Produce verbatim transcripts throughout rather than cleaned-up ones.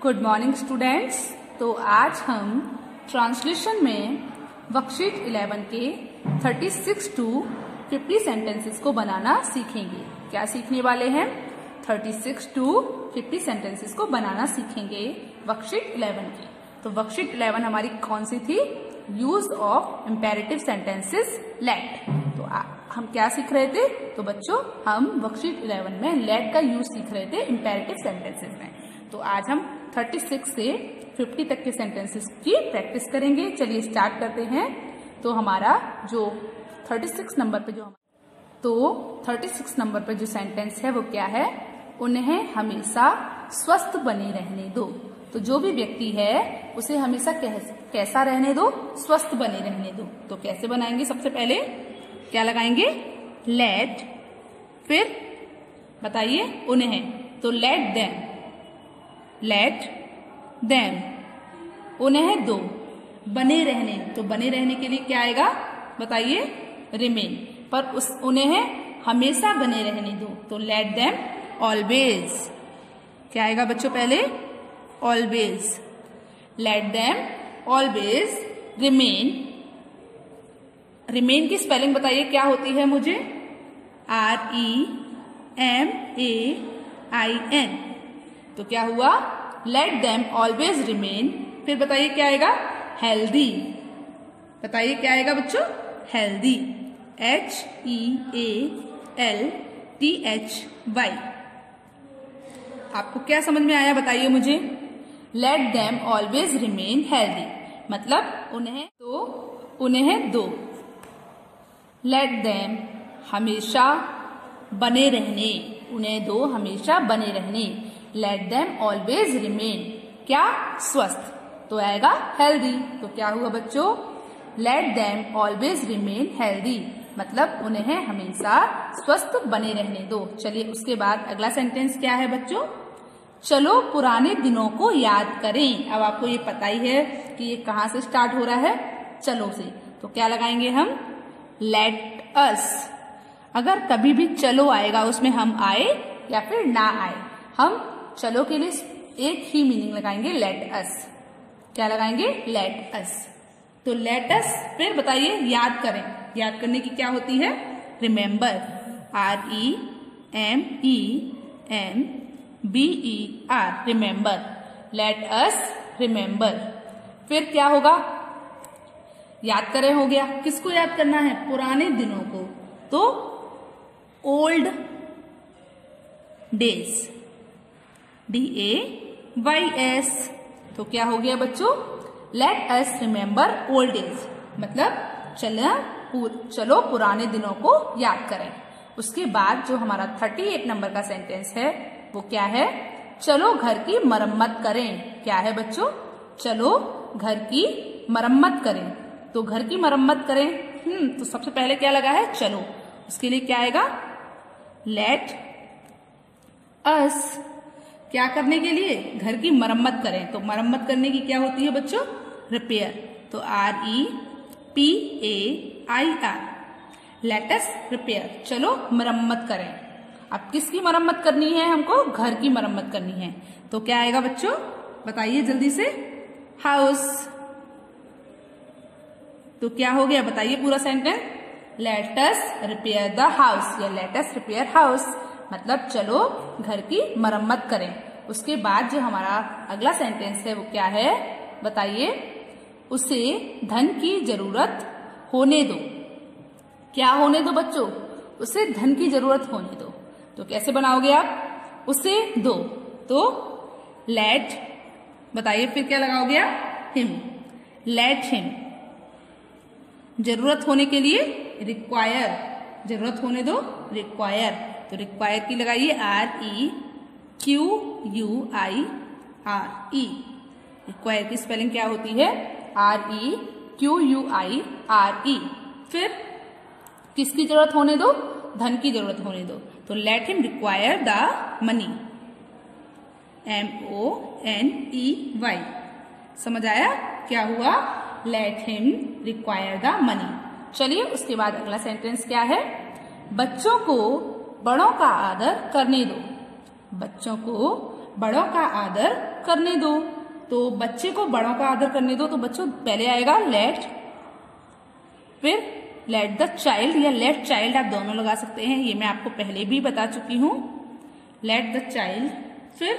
Good morning students. तो आज हम ट्रांसलेशन में वर्कशीट इलेवन के छत्तीस टू पचास सेंटेंसेस को बनाना सीखेंगे। क्या सीखने वाले हैं? छत्तीस टू पचास सेंटेंसेस को बनाना सीखेंगे वर्कशीट इलेवन की। तो वर्कशीट इलेवन हमारी कौन सी थी? Use of imperative sentences let. तो आ, हम क्या सीख रहे थे? तो बच्चों हम वर्कशीट इलेवन में लेट का यूज सीख रहे थे इम्पेरेटिव सेंटेंसेस में। तो आज हम छत्तीस से पचास तक के सेंटेंसेस की प्रैक्टिस करेंगे। चलिए स्टार्ट करते हैं। तो हमारा जो छत्तीस नंबर पे जो तो छत्तीस नंबर पे जो सेंटेंस है वो क्या है? उन्हें हमेशा स्वस्थ बने रहने दो। तो जो भी व्यक्ति है उसे हमेशा कैसा रहने दो? स्वस्थ बने रहने दो। तो कैसे बनाएंगे? सबसे पहले क्या लगाएंगे? लेट, फिर बताइए उन्हें। तो लेट देम, लेट देम, उन्हें दो। बने रहने, तो बने रहने के लिए क्या आएगा? बताइए रिमेन। पर उस उन्हें हमेशा बने रहने दो। तो लेट देम ऑलवेज, क्या आएगा बच्चों? पहले always. Let them always remain. Remain की स्पेलिंग बताइए क्या होती है मुझे? R E M A I N. तो क्या हुआ? Let them always remain. फिर बताइए क्या आएगा? हेल्दी। बताइए क्या आएगा बच्चों? Healthy. H E A L T H Y. आपको क्या समझ में आया बताइए मुझे? Let them always remain healthy मतलब उन्हें दो, उन्हें दो। लेट देम हमेशा बने रहने, उन्हें दो हमेशा बने रहने। लेट देम ऑलवेज रिमेन क्या? स्वस्थ। तो आएगा हेल्दी। तो क्या हुआ बच्चों? Let them always remain healthy मतलब उन्हें हमेशा स्वस्थ बने रहने दो। चलिए उसके बाद अगला सेंटेंस क्या है बच्चों? चलो पुराने दिनों को याद करें। अब आपको ये पता ही है कि ये कहाँ से स्टार्ट हो रहा है? चलो से। तो क्या लगाएंगे हम? Let us. अगर कभी भी चलो आएगा उसमें हम आए या फिर ना आए, हम चलो के लिए एक ही मीनिंग लगाएंगे, लेट अस। क्या लगाएंगे? Let us. तो लेट अस, फिर बताइए याद करें। याद करने की क्या होती है? Remember. R E M E M B E R, remember. Let us remember. फिर क्या होगा? याद करें हो गया। किसको याद करना है? पुराने दिनों को। तो old days, D A Y S. तो क्या हो गया बच्चों? Let us remember old days मतलब चलो चलो पुराने दिनों को याद करें। उसके बाद जो हमारा अड़तीस नंबर का सेंटेंस है वो क्या है? चलो घर की मरम्मत करें। क्या है बच्चों? चलो घर की मरम्मत करें। तो घर की मरम्मत करें, हम्म तो सबसे पहले क्या लगा है? चलो। उसके लिए क्या आएगा? लेट अस, क्या करने के लिए? घर की मरम्मत करें। तो मरम्मत करने की क्या होती है बच्चों? रिपेयर। तो R E P A I R, let us repair. चलो मरम्मत करें। अब किसकी मरम्मत करनी है? हमको घर की मरम्मत करनी है। तो क्या आएगा बच्चों? बताइए जल्दी से। हाउस। तो क्या हो गया? बताइए पूरा sentence. Let us repair the house या लेट अस रिपेयर हाउस मतलब चलो घर की मरम्मत करें। उसके बाद जो हमारा अगला सेंटेंस है वो क्या है? बताइए। उसे धन की जरूरत होने दो। क्या होने दो बच्चों? उसे धन की जरूरत होने दो। तो कैसे बनाओगे आप? उसे दो। तो लेट, बताइए फिर क्या लगाओगे आप? हिम। Let him. जरूरत होने के लिए रिक्वायर, जरूरत होने दो रिक्वायर। तो रिक्वायर की लगाइए R E Q U I R E. Require की स्पेलिंग क्या होती है? R E Q U I R E. फिर किसकी जरूरत होने दो? धन की जरूरत होने दो। तो let him require the money, M O N E Y. समझ आया क्या हुआ? Let him require the money. चलिए उसके बाद अगला सेंटेंस क्या है? बच्चों को बड़ों का आदर करने दो। बच्चों को बड़ों का आदर करने दो। तो बच्चे को बड़ों का आदर करने दो, तो बच्चों पहले आएगा लेट, फिर लेट द चाइल्ड या लेट चाइल्ड आप दोनों लगा सकते हैं, ये मैं आपको पहले भी बता चुकी हूं। लेट द चाइल्ड, फिर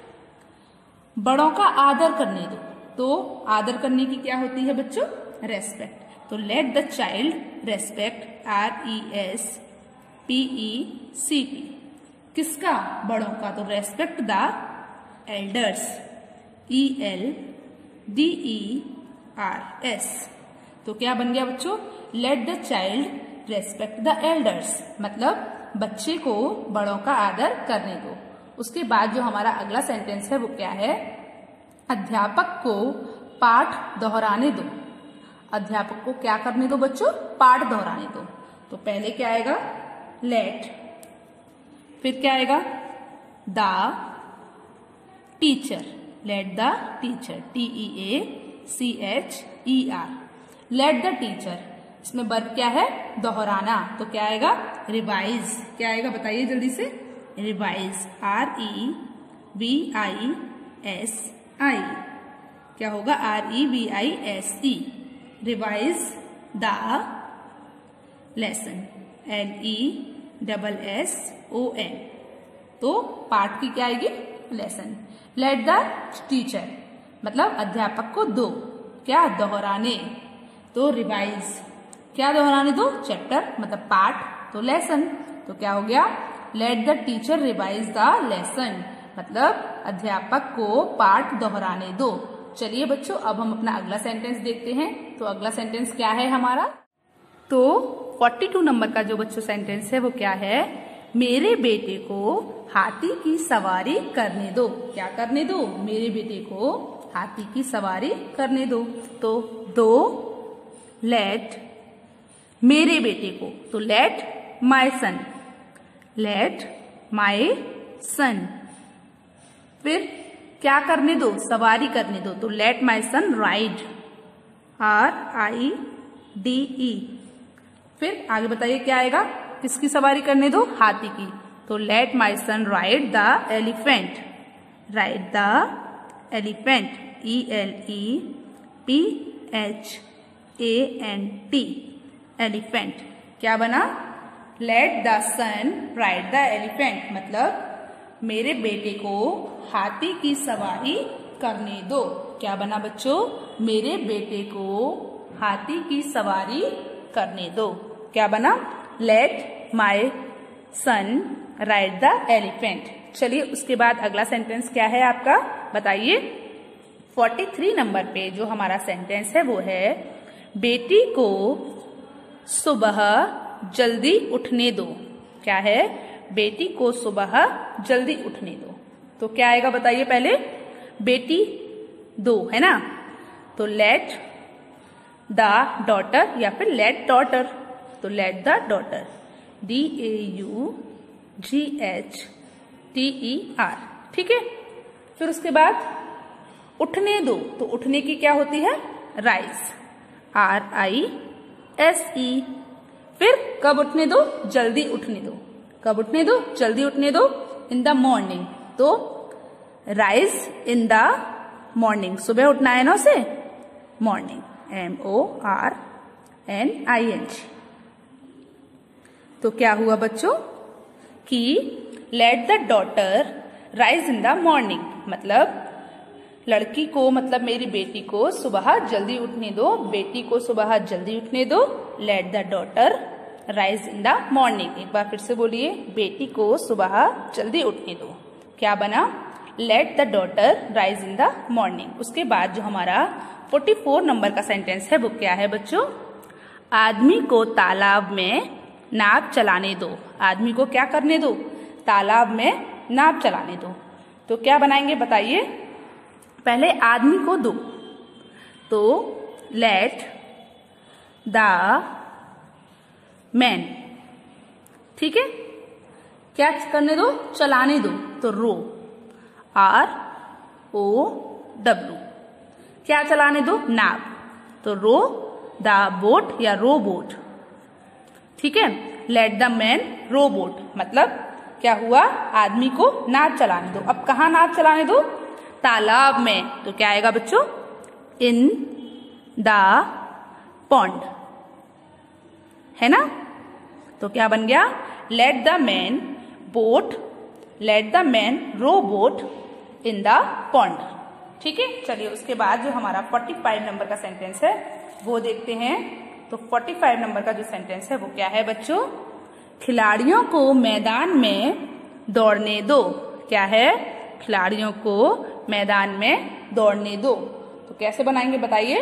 बड़ों का आदर करने दो। तो आदर करने की क्या होती है बच्चों? रेस्पेक्ट। तो let the child respect, R E S P E C T, किसका? बड़ों का। तो respect the elders, E L D E R S. तो क्या बन गया बच्चों? Let the child respect the elders, मतलब बच्चे को बड़ों का आदर करने दो। उसके बाद जो हमारा अगला सेंटेंस है वो क्या है? अध्यापक को पाठ दोहराने दो। अध्यापक को क्या करने दो बच्चों? पाठ दोहराने दो। तो पहले क्या आएगा? लेट, फिर क्या आएगा? The teacher, let the teacher, T E A C H E R, let the teacher. इसमें वर्ब क्या है? दोहराना। तो क्या आएगा? रिवाइज। क्या आएगा बताइए जल्दी से? Revise, R E V I S I, क्या होगा? R E V I S E, revise the lesson, L E double S O N. तो पाठ की क्या आएगी? लेसन। लेट द टीचर, मतलब अध्यापक को दो, क्या? दोहराने। तो रिवाइज, क्या दोहराने दो? चैप्टर, मतलब पाठ। तो लेसन। तो क्या हो गया? Let the teacher revise the lesson, मतलब अध्यापक को पाठ दोहराने दो। चलिए बच्चों, अब हम अपना अगला सेंटेंस देखते हैं। तो अगला सेंटेंस क्या है हमारा? तो बयालीस नंबर का जो बच्चों सेंटेंस है वो क्या है? मेरे बेटे को हाथी की सवारी करने दो। क्या करने दो? मेरे बेटे को हाथी की सवारी करने दो। तो दो, लेट मेरे बेटे को, तो let my son, let my son. फिर क्या करने दो? सवारी करने दो। तो let my son ride, R I D E. फिर आगे बताइए क्या आएगा? किसकी सवारी करने दो? हाथी की। तो let my son ride the elephant, ride the elephant, E L E P H A N T, elephant. क्या बना? Let the son ride the elephant, मतलब मेरे बेटे को हाथी की सवारी करने दो। क्या बना बच्चों? मेरे बेटे को हाथी की सवारी करने दो। क्या बना? Let my son ride the elephant. चलिए उसके बाद अगला सेंटेंस क्या है आपका? बताइए। तैंतालीस नंबर पे जो हमारा सेंटेंस है वो है, बेटी को सुबह जल्दी उठने दो। क्या है? बेटी को सुबह जल्दी उठने दो। तो क्या आएगा बताइए पहले? बेटी दो है ना, तो लेट द डॉटर या फिर लेट डॉटर। तो let the daughter, D A U G H T E R, ठीक है। फिर उसके बाद उठने दो, तो उठने की क्या होती है? Rise, R I S E. फिर कब उठने दो? जल्दी उठने दो। कब उठने दो? जल्दी उठने दो, इन द मॉर्निंग। तो राइज इन द मॉर्निंग, सुबह उठना है ना उसे, morning, M O R N I N G. तो क्या हुआ बच्चों कि let the daughter rise in the morning, मतलब लड़की को, मतलब मेरी बेटी को सुबह जल्दी उठने दो, बेटी को सुबह जल्दी उठने दो। Let the daughter rise in the morning. एक बार फिर से बोलिए, बेटी को सुबह जल्दी उठने दो। क्या बना? Let the daughter rise in the morning. उसके बाद जो हमारा चौवालीस नंबर का सेंटेंस है वो क्या है बच्चों? आदमी को तालाब में नाव चलाने दो। आदमी को क्या करने दो? तालाब में नाव चलाने दो। तो क्या बनाएंगे बताइए? पहले आदमी को दो, तो लेट द मैन, ठीक है। क्या करने दो? चलाने दो, तो रो, आर ओ डब्ल्यू। क्या चलाने दो? नाव, तो रो द बोट या रो बोट, ठीक है। Let the man row boat, मतलब क्या हुआ? आदमी को नाव चलाने दो। अब कहाँ नाव चलाने दो? तालाब में, तो क्या आएगा बच्चों? इन द पॉन्ड, है ना? तो क्या बन गया? Let the man boat let the man row boat in the pond. ठीक है, चलिए उसके बाद जो हमारा पैंतालीस नंबर का सेंटेंस है वो देखते हैं। तो पैंतालीस नंबर का जो सेंटेंस है वो क्या है बच्चों? खिलाड़ियों को मैदान में दौड़ने दो। क्या है? खिलाड़ियों को मैदान में दौड़ने दो। तो कैसे बनाएंगे बताइए?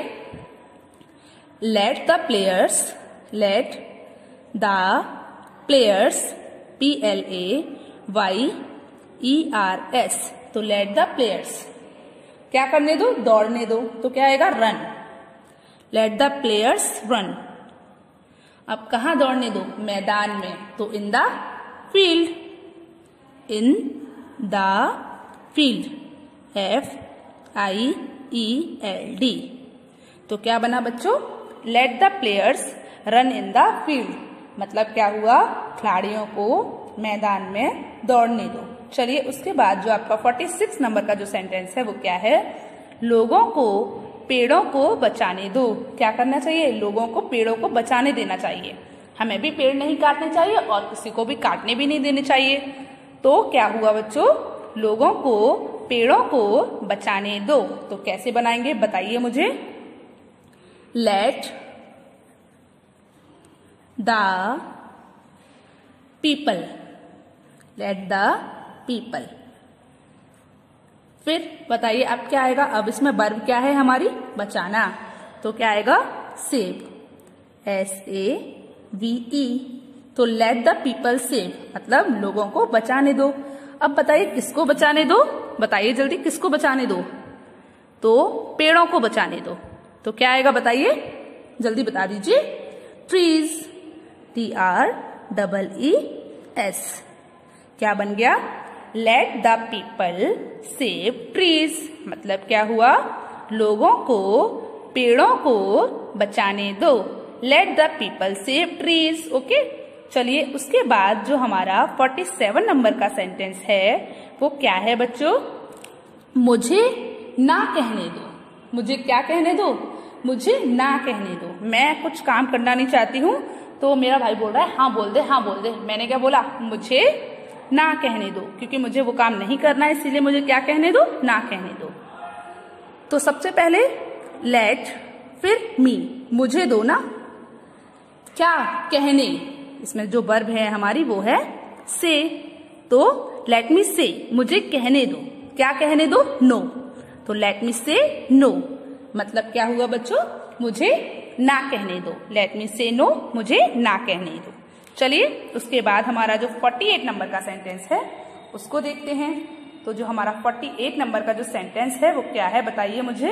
Let the players let the players P L A Y E R S. तो लेट द प्लेयर्स क्या करने दो? दौड़ने दो। तो क्या आएगा? Run. Let the players run. अब कहाँ दौड़ने दो? मैदान में। तो in the field, in the field, F I E L D. तो क्या बना बच्चों? Let the players run in the field. मतलब क्या हुआ? खिलाड़ियों को मैदान में दौड़ने दो। चलिए उसके बाद जो आपका छियालीस नंबर का जो सेंटेंस है वो क्या है? लोगों को पेड़ों को बचाने दो। क्या करना चाहिए? लोगों को पेड़ों को बचाने देना चाहिए। हमें भी पेड़ नहीं काटने चाहिए और किसी को भी काटने भी नहीं देने चाहिए। तो क्या हुआ बच्चों? लोगों को पेड़ों को बचाने दो। तो कैसे बनाएंगे बताइए मुझे? Let the people let the people. फिर बताइए अब क्या आएगा? अब इसमें वर्ब क्या है हमारी? बचाना। तो क्या आएगा? Save, S A V E. तो लेट द पीपल सेव मतलब लोगों को बचाने दो। अब बताइए किसको बचाने दो? बताइए जल्दी, किसको बचाने दो? तो पेड़ों को बचाने दो। तो क्या आएगा बताइए? जल्दी बता दीजिए। Trees, T R double E S. क्या बन गया? Let the people save trees. मतलब क्या हुआ? लोगों को पेड़ों को बचाने दो। Let the people save trees. Okay, चलिए उसके बाद जो हमारा सैंतालीस नंबर का सेंटेंस है वो क्या है बच्चों? मुझे ना कहने दो। मुझे क्या कहने दो? मुझे ना कहने दो। मैं कुछ काम करना नहीं चाहती हूँ तो मेरा भाई बोल रहा है हाँ बोल दे, हाँ बोल दे। मैंने क्या बोला? मुझे ना कहने दो, क्योंकि मुझे वो काम नहीं करना है, इसीलिए मुझे क्या कहने दो? ना कहने दो। तो सबसे पहले लेट, फिर मी, मुझे दो ना। क्या कहने? इसमें जो वर्ब है हमारी वो है से। तो लेट मी से, मुझे कहने दो। क्या कहने दो? नो। तो लेट मी से नो मतलब क्या हुआ बच्चों? मुझे ना कहने दो। लेट मी से नो, मुझे ना कहने दो। चलिए उसके बाद हमारा जो अड़तालीस नंबर का सेंटेंस है उसको देखते हैं। तो जो हमारा अड़तालीस नंबर का जो सेंटेंस है वो क्या है बताइए मुझे?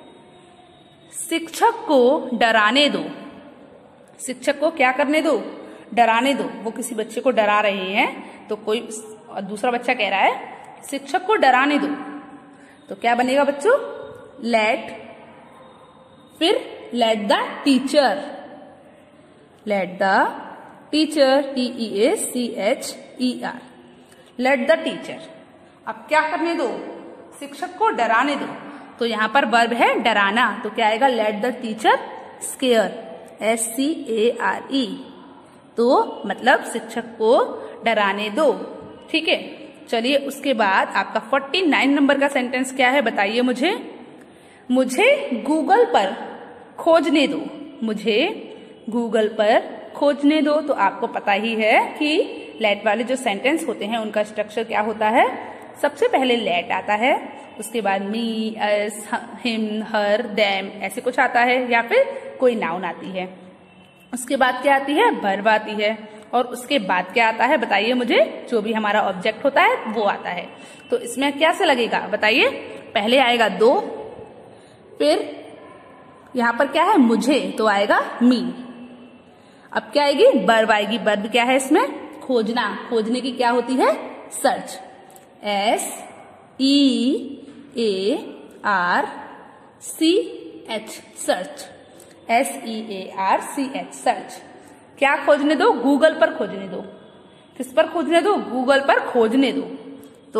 शिक्षक को डराने दो। शिक्षक को क्या करने दो? डराने दो। वो किसी बच्चे को डरा रहे हैं तो कोई दूसरा बच्चा कह रहा है शिक्षक को डराने दो। तो क्या बनेगा बच्चों? लेट, फिर let the teacher, let the teacher, T E A C H E R, let the teacher. अब क्या करने दो? शिक्षक को डराने दो। तो यहाँ पर वर्ब है डराना। तो क्या आएगा? Let the teacher scare, S C A R E. तो मतलब शिक्षक को डराने दो। ठीक है, चलिए उसके बाद आपका उनचास नंबर का सेंटेंस क्या है बताइए मुझे? मुझे गूगल पर खोजने दो। मुझे गूगल पर खोजने दो। तो आपको पता ही है कि लेट वाले जो सेंटेंस होते हैं उनका स्ट्रक्चर क्या होता है? सबसे पहले लेट आता है, उसके बाद मी, अस, हिम, हर, देम ऐसे कुछ आता है, या फिर कोई नाउन आती है। उसके बाद क्या आती है? वर्ब आती है। और उसके बाद क्या आता है बताइए मुझे? जो भी हमारा ऑब्जेक्ट होता है वो आता है। तो इसमें क्या से लगेगा बताइए? पहले आएगा दो, फिर यहां पर क्या है? मुझे, तो आएगा मी। अब क्या आएगी? वर्ब आएगी। वर्ब क्या है इसमें? खोजना। खोजने की क्या होती है? Search, S E A R C H, search, S E A R C H, search. क्या खोजने दो? गूगल पर खोजने दो। किस पर खोजने दो? गूगल पर खोजने दो। तो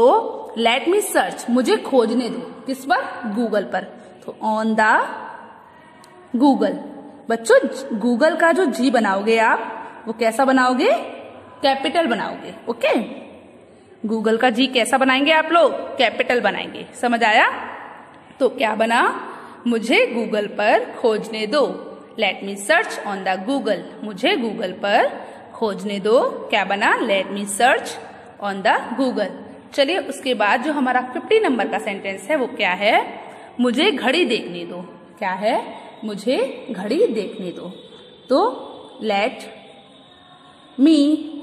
लेट मी सर्च, मुझे खोजने दो। किस पर? गूगल पर। तो ऑन द गूगल। बच्चों गूगल का जो जी बनाओगे आप वो कैसा बनाओगे? कैपिटल बनाओगे। ओके, गूगल का जी कैसा बनाएंगे आप लोग? कैपिटल बनाएंगे। समझ आया? तो क्या बना? मुझे गूगल पर खोजने दो। Let me search on the Google, मुझे गूगल पर खोजने दो। क्या बना? Let me search on the Google. चलिए उसके बाद जो हमारा पचास नंबर का सेंटेंस है वो क्या है? मुझे घड़ी देखने दो। क्या है? मुझे घड़ी देखने दो। तो लेट मी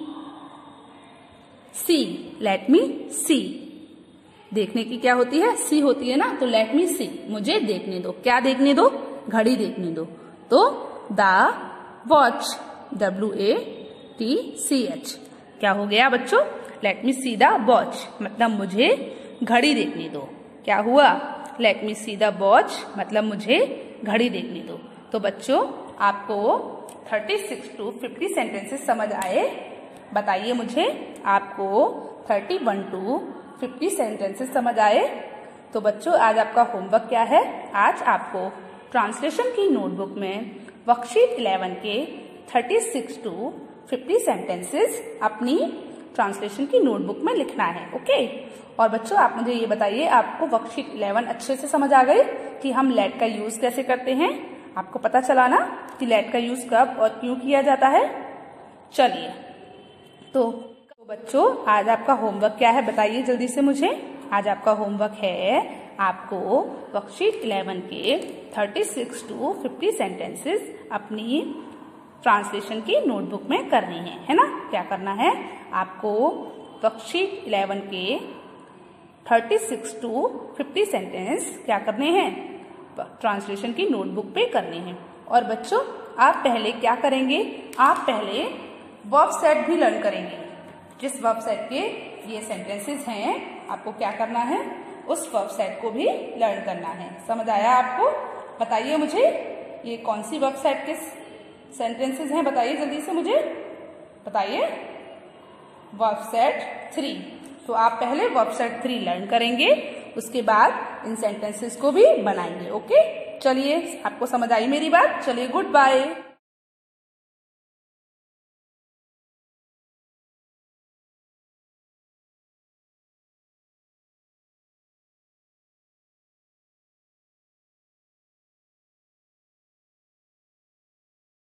सी, लेट मी सी। देखने की क्या होती है? सी होती है ना, तो लेट मी सी, मुझे देखने दो। क्या देखने दो? घड़ी देखने दो। तो the watch, W A T C H. क्या हो गया बच्चों? Let me see the watch, मतलब मुझे घड़ी देखने दो। क्या हुआ? Let me see the watch, मतलब मुझे घड़ी देखने दो। तो बच्चों आपको छत्तीस टू पचास सेंटेंसेस समझ आए? बताइए मुझे, आपको इकतीस टू पचास सेंटेंसेस समझ आए? तो बच्चों आज आपका होमवर्क क्या है? आज आपको ट्रांसलेशन की नोटबुक में वर्कशीट ग्यारह के छत्तीस टू पचास सेंटेंसेस अपनी ट्रांसलेशन की नोटबुक में लिखना है। ओके, और बच्चों आप मुझे ये बताइए, आपको वर्कशीट ग्यारह अच्छे से समझ आ गई कि हम लेट का यूज कैसे करते हैं? आपको पता चला ना कि लेट का यूज कब और क्यों किया जाता है? चलिए तो, तो बच्चों आज आपका होमवर्क क्या है बताइए जल्दी से मुझे। आज आपका होमवर्क है आपको वर्कशीट ग्यारह के छत्तीस टू पचास सेंटेंसेस अपनी ट्रांसलेशन की नोटबुक में करनी है, है ना? क्या करना है आपको? वर्कशीट ग्यारह के छत्तीस टू पचास सेंटेंस क्या करने हैं? ट्रांसलेशन की नोटबुक पे करने हैं। और बच्चों आप पहले क्या करेंगे? आप पहले वर्ब सेट भी लर्न करेंगे। जिस वर्ब सेट के ये सेंटेंसेस हैं आपको क्या करना है? उस वर्ब सेट को भी लर्न करना है। समझ आया आपको? बताइए मुझे ये कौन सी वर्ब सेट के सेंटेंसेस हैं? बताइए जल्दी से मुझे बताइए। Verb set three. तो आप पहले वर्ब सेट थ्री लर्न करेंगे, उसके बाद इन सेंटेंसेस को भी बनाएंगे। ओके, चलिए आपको समझ आई मेरी बात? चलिए गुड बाय।